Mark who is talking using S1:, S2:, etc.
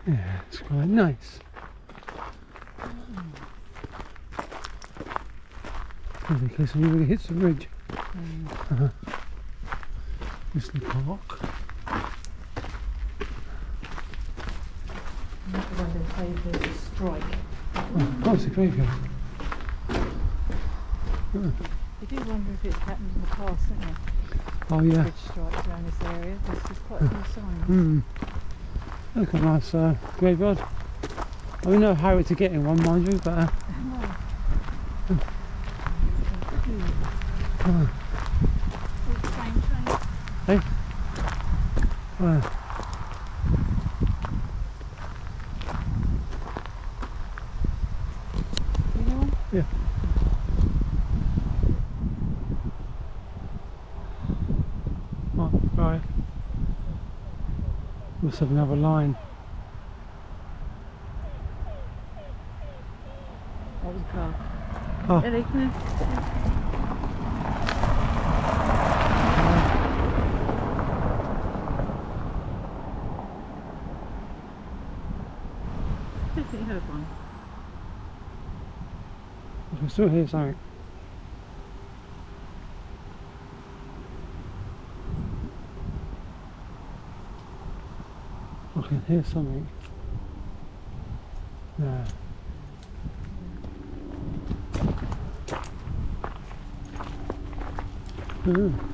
S1: Yeah, it's quite nice. In case anybody hits the ridge. Mistley Park.
S2: I wonder if there's a strike.
S1: Oh, it's a graveyard.
S2: You do wonder if it's happened in the past, don't you?
S1: Oh yeah.
S2: Bridge strikes around this area. There's quite a few signs.
S1: Look at a nice graveyard. I mean, no hurry to get in one, mind you, but
S2: No. Oh, train.
S1: hey?
S2: You know one?
S1: Yeah. Oh, right. Must have another line.
S2: That was a car.
S1: Oh.
S2: Really? Yeah. Definitely heard one.
S1: I can still hear something. I can hear something. Yeah. Ooh.